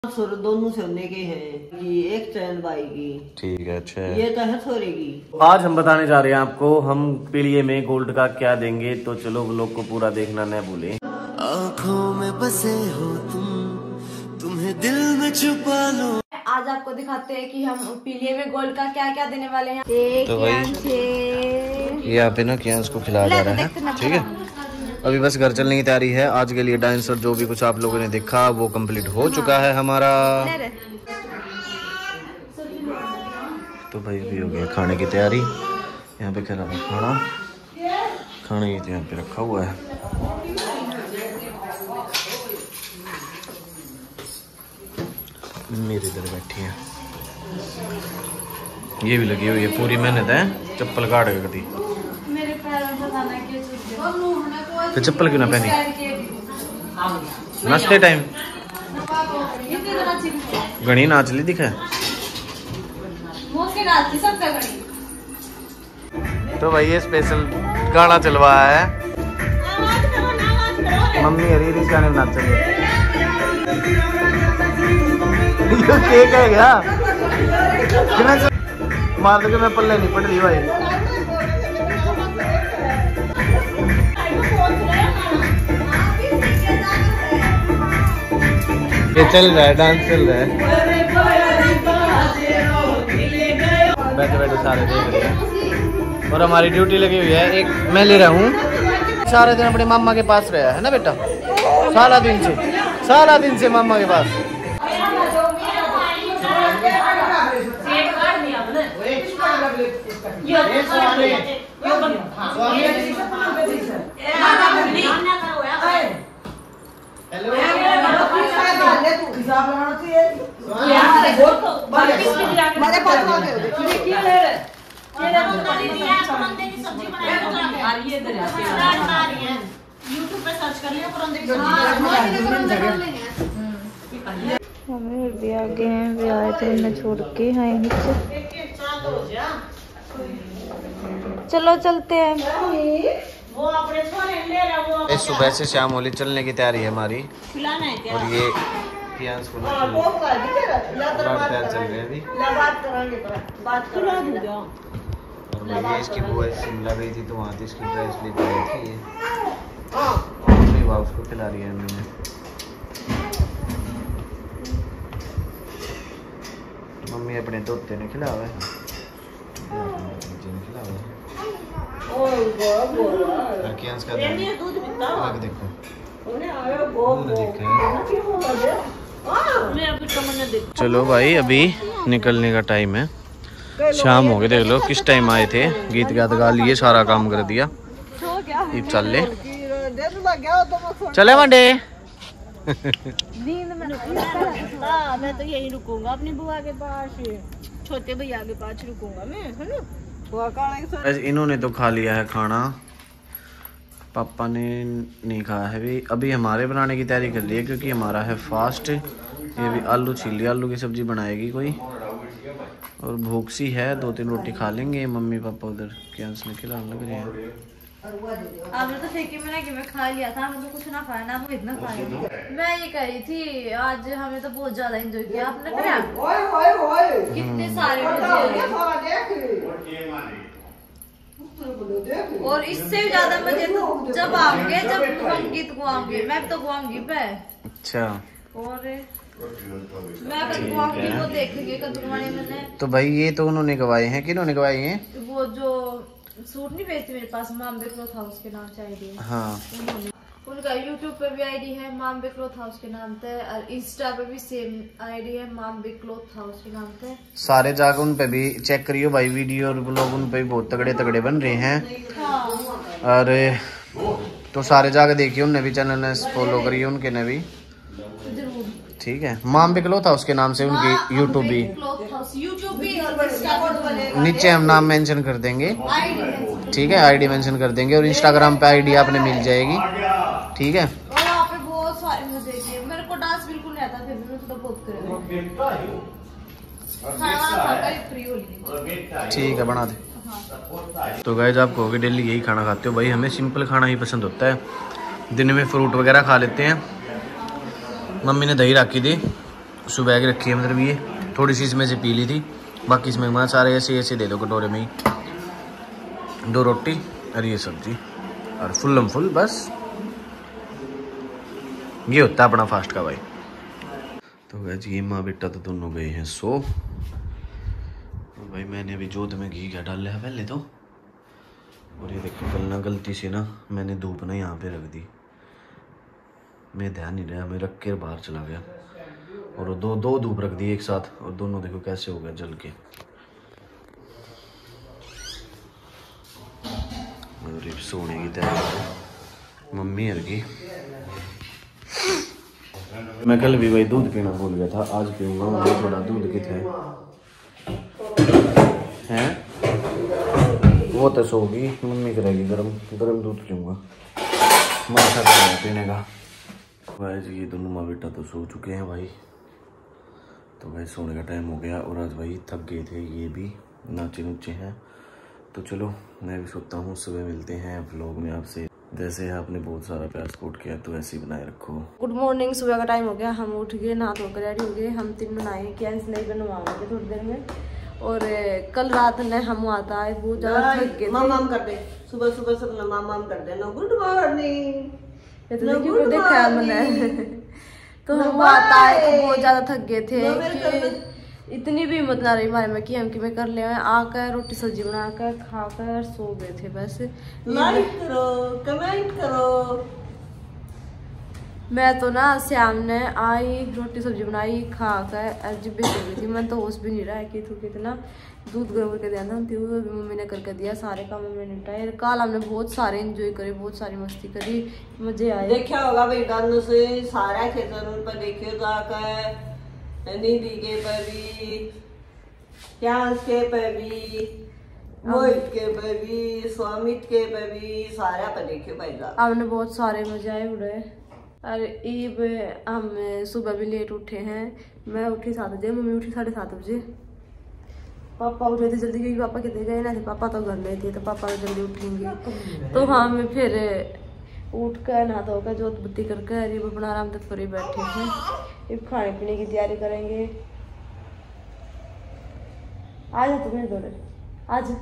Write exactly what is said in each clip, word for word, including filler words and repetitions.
दोनों सोने के हैं कि एक चैन बाई की। ठीक है, अच्छा है। ये तो है सोने की। आज हम बताने जा रहे हैं आपको हम पीलिये में गोल्ड का क्या देंगे, तो चलो लोग को पूरा देखना न भूले। आँखों में बसे हो तुम, तुम्हें दिल में छुपा लो। आज आपको दिखाते हैं कि हम पीलिये में गोल्ड का क्या क्या देने वाले हैं। एक तो भाई यहाँ पे ना क्या उसको खिलाया जा रहा है, ठीक है। अभी बस घर चलने की तैयारी है। आज के लिए डांसर जो भी कुछ आप लोगों ने देखा वो कंप्लीट हो चुका है हमारा। तो भाई अभी हो गया खाने की तैयारी। यहाँ पे खिला खाना खाने की यहाँ पे रखा हुआ है। मेरे इधर बैठी है, ये भी लगी हुई है, पूरी मेहनत है। चप्पल काट के कटी, मेरे पैरों में जाना के तो चप्पल क्यों ना पहनी नाचते टाइम? घनी नाच ली दिखा। तो भाई ये स्पेशल गाना चलवाया है। मम्मी हरी हरी गाने नाचेंगे। ये केक है क्या? मार दे, मैं पल्ले नहीं पड़ रही भाई। ये चल रहा है, डांस चल रहा है। बैठे बैठे सारे देख रहे हैं और हमारी ड्यूटी लगी हुई है। एक मैं ले रहा हूँ। सारे दिन अपने मामा के पास रहा है ना बेटा, सारा दिन से सारा दिन से मामा के पास। हमें भी आगे हैं, भी आए थे हमने छोड़ के हैं नीचे। चलो चलते हैं। सुबह से शाम होली चलने की तैयारी है हमारी। और ये प्याज को तैयार चल रहे हैं अभी। और भैया इसकी बुआ शिमला गई थी तो वहाँ थी, इसकी ड्रेस लेके आई थी। ये वाह उसको खिला रही है मैंने। मम्मी अपने तोते ने खिला हुआ है, खिला हुआ है। चलो भाई अभी निकलने का टाइम है। शाम हो गए, देख लो किस टाइम आए थे। गीत गात गा लिए, सारा काम कर दिया। ये चल ले चले मंडे। मैं तो यही रुकूंगा अपनी बुआ के पास, छोटे भैया के पास रुकूंगा मैं, है ना। इन्होंने तो खा लिया है खाना, पापा ने नहीं खाया है भी। अभी हमारे बनाने की तैयारी कर ली है क्योंकि हमारा है फास्ट। ये भी आलू छीली, आलू की सब्जी बनाएगी कोई। और भूख सी है, दो तीन रोटी खा लेंगे। मम्मी पापा उधर क्या खिलाने लग रहे हैं। आपने तो फेंकी में ना कि मैं खा लिया था, हमें तो कुछ ना खाया ना, हम इतना खाया। मैं ये कह रही थी आज हमें तो बहुत ज्यादा एंजॉय किया आपने, करा कितने सारे मजे। और इससे भी ज्यादा मजे तो जब आओगे, जब हम गीत गुआओगे। मैं तो गुआऊंगी पे। अच्छा, और मैं गुआऊंगी वो देखेंगे कदुआने मैंने। तो भाई ये तो उन्होंने गवाए हैं, किन्होंने गवाए हैं? वो जो सूट नहीं भेजती मेरे पास, मामबे क्लॉथ हाउस के नाम से आईडी है। हाँ, उनका यूट्यूब पे भी आईडी है मामबे क्लॉथ हाउस के नाम से, और इंस्टा पे भी सेम आईडी है मामबे क्लॉथ हाउस के नाम से। सारे जाकर उन पे भी चेक करियो भाई, वीडियो और ब्लॉग उन पे भी बहुत तगड़े तगड़े बन रहे हैं। हाँ। और तो सारे जाकर देखिए, उनने भी चैनल ने फॉलो करिए उनके ने भी, ठीक है। मामबे क्लॉथ हाउस के नाम से उनकी यूट्यूब भी, यूट्यूब भी और नीचे हम नाम मेंशन कर देंगे, ठीक है। आईडी मेंशन कर देंगे और इंस्टाग्राम पे आईडी आपने मिल जाएगी, ठीक है। और वहाँ पे बहुत सारे मजे किए। मेरे को डांस बिल्कुल नहीं आता, फिर भी मैं तो बहुत करेगा। ठीक है, बना दे। तो गाइस आप कहोगे डेली यही खाना खाते हो? भाई हमें सिंपल खाना ही पसंद होता है। दिन में फ्रूट वगैरह खा लेते हैं। मम्मी ने दही रखी थी सुबह की रखी है, मतलब ये थोड़ी सी इसमें से पी ली थी, बाकी इसमें मैं सारे ऐसे ऐसे दे दो कटोरे में ही। दो रोटी और ये सब्जी और फुल्लम फुल, बस ये होता है अपना फास्ट का भाई। तो गैस ये माँ बेटा तो दोनों गए हैं सो। भाई मैंने अभी जोत में घी क्या डाल लिया पहले तो, और ये देखो कल ना गलती से ना मैंने धूप ना यहाँ पे रख दी, मैं ध्यान नहीं रहा, मैं रख के बाहर चला गया और वो दो दो धूप रख दी एक साथ, और दोनों देखो कैसे हो गया जल के। और सोने की तैयारी मम्मी हर की। मैं कल भी वही दूध पीना भूल गया था, आज पीऊंगा। मुझे थोड़ा दूध किथे हैं, वो तो सोगी, मम्मी करेगी गरम गरम दूध पीऊंगा, मन सा कर रहा पीने का। भाई ये दोनों माँ बेटा तो सो चुके हैं भाई, तो भाई सोने का टाइम हो गया। और आज भाई थक गए थे, ये भी नाचे नुचे हैं। तो चलो मैं भी सोता हूँ, सुबह मिलते हैं व्लॉग में आपसे। जैसे आपने बहुत सारा प्यार सपोर्ट किया तो ऐसे ही बनाए रखो। गुड मॉर्निंग, सुबह का टाइम हो गया, हम उठ गए, नहा धोकर रेडी हो गए। हम तीन बनाए कैंस नहीं बनवाएंगे थोड़ी देर में। और कल रात ने हम आता है बहुत ज्यादा थक गए थे। माम कर दे सुबह सुबह सब ना माम माम कर देना, गुड मॉर्निंग क्यों देखा मैंने तो हम आता है तो बहुत ज्यादा थक गए थे कि इतनी भी हिम्मत ना रही हमारे में कि हम कि मैं कर ले। आकर रोटी सब्जी बनाकर खाकर सो गए थे बस। लाइक करो, कमेंट करो। मैं तो ना शाम ने आई, रोटी सब्जी बनाई, खाकर अजीब भी सो गई थी। मैं तो होश भी नहीं रहा कि तू कितना दूध गर्म करके दिया था, मम्मी ने करके दिया, सारे काम मम्मी ने निपटाए। कल हमने बहुत सारे एंजॉय करे, बहुत सारी मस्ती करी, मजे आए। देखा होगा भाई डालने से सारा खेतों पर देखियो जाकर, निधि के पे भी, प्याज के पे भी, मोहित के पे भी, स्वामित के पे भी, सारा पे देखियो भाई जा। हमने बहुत सारे मजे आए उड़े। अरे ईब हम सुबह भी लेट उठे हैं। मैं उठी सात बजे, मम्मी उठी साढ़े सात बजे। पापा उठे थे जल्दी क्योंकि पापा कितने गए ना थे, पापा तो घर में थे तो पापा तो जल्दी उठेंगे। तो हम फिर उठ कर नहा धोकर जोत बत्ती करके अरे अपना आराम तक पर बैठे हैं। अब खाने पीने की तैयारी करेंगे। आज तुम्हें दौड़े आज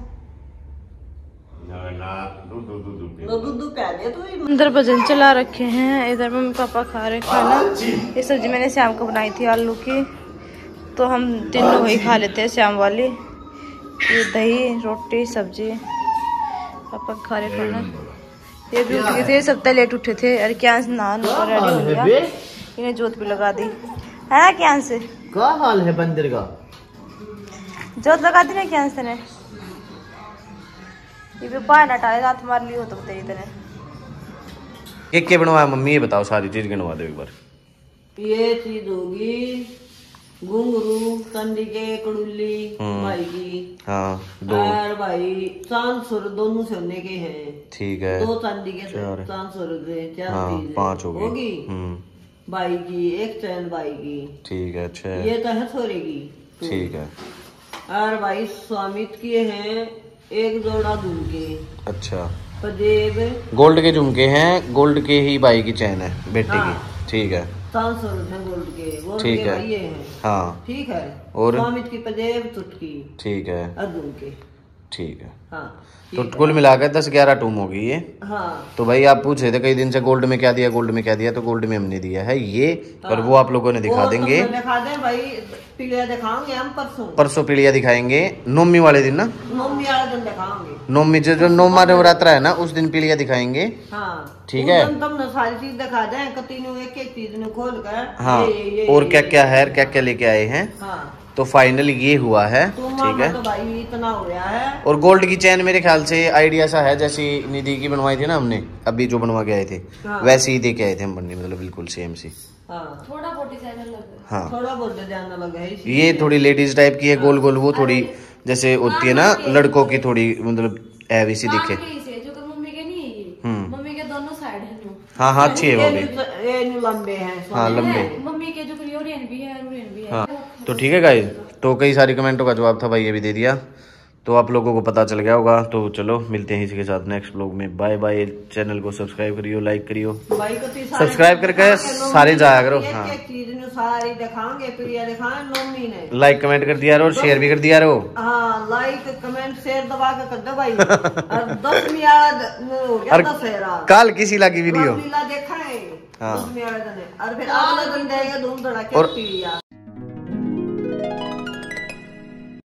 अंदर भजन चला रखे हैं, इधर मम्मी पापा खा रहे खाना। ये सब्जी मैंने शाम को बनाई थी आलू की, तो हम तीनों वही खा लेते हैं शाम वाली। ये दही रोटी सब्जी पापा खा रहे खाना। ये भी उठ गए थे, सब तक लेट उठे थे। अरे क्या नहा नुकर रेडी हो गया, इन्हें जोत भी लगा दी है ना। क्या से क्या हाल है बंदर का? जोत लगा दी ना क्या ने। ये भी पान हटाए रात मार ली हो तो तेरी तरह। एक के बनवाया मम्मी, ये बताओ सारी चीज गिनवा दो एक बार। ये चीज होगी घुंघरू, चांदी के कड़ुल्ली भाई की, हाँ दो, और भाई चांद सुर दोनों सोने के हैं। ठीक है, दो चांदी के चांद सुर दे, चार हाँ चीज पाँच होगी। होगी हम्म भाई की, एक चैन भाई की, ठीक है, अच्छा ये तो है छोरे की, ठीक है। और भाई स्वामित के हैं एक जोड़ा झुमके, अच्छा पजेब गोल्ड के झुमके हैं, गोल्ड के ही भाई की चैन है बेटे हाँ। की, ठीक है, चांद सुर है गोल्ड के, गोल्ड ठीक के है। भाई ये हैं, हाँ ठीक है। और स्वामित की पजेब चुटकी, ठीक है, और झुमके, ठीक है। हाँ तो कुल मिलाकर दस ग्यारह टूम होगी ये। हाँ तो भाई आप पूछ रहे थे कई दिन से गोल्ड में क्या दिया, गोल्ड में क्या दिया, तो गोल्ड में हमने दिया है ये, और वो आप लोगों ने दिखा वो देंगे, तुमने दिखा दे भाई, पीलिया दिखाएंगे हम परसों, परसों पीलिया दिखाएंगे नौमी वाले दिन ना, नौमी वाले दिन दिखाएंगे। नौमी जो जो नौमा नवरात्र है ना उस दिन पीलिया दिखाएंगे, हाँ ठीक है। तुम तुमने सारी चीज दिखा दे, कतीनू एक एक चीज ने खोल कर, हाँ ये, ये, और ये, क्या ये, क्या है, क्या क्या लेके आए हैं, हाँ तो फाइनल ये हुआ है, ठीक है। तो भाई इतना हो गया है। और गोल्ड की चैन मेरे ख्याल से आइडिया सा है, जैसी निधि की बनवाई थी ना हमने अभी जो बनवा के आए थे, हाँ। वैसे ही दे के आए थे हम बनने, मतलब बिल्कुल सेम सी। हाँ थोड़ा बहुत डिजाइन अलग है। हाँ थोड़ा बहुत डिजाइन अलग है इसी। ये थोड़ी लेडीज टाइप की है, गोल गोल, वो थोड़ी जैसे होती है ना लड़कों की, थोड़ी मतलब हैवी सी दिखे। जो कि मम्मी के नहीं है ये, हम्म मम्मी के दोनों साइड है नो। हाँ हाँ अच्छी है वो भी, ये ये न्यू लंबे हैं, हाँ लंबे। मम्मी के जो ओरियन भी है, ओरियन भी है। हाँ तो ठीक है गाइस, तो कई सारी कमेंटों का जवाब था भाई, ये भी दे दिया। तो आप लोगों को पता चल गया होगा। तो चलो मिलते हैं इसी के साथ नेक्स्ट ब्लॉग में। Bye bye. चैनल को सब्सक्राइब करियो, लाइक करियो, सब्सक्राइब करके सारे जाया करो। हाँ, सारी दिखाएंगे फिर ये दिखाएं नोमी ने लाइक कमेंट कर दिया और शेयर भी कर दिया रो। हाँ, लाइक कमेंट शेयर दबा के कर दो भाई। और दस मियाद कल किसी लगी वीडियो देखा है। हाँ, और फिर अगले दिन देगा धूम धड़ाके।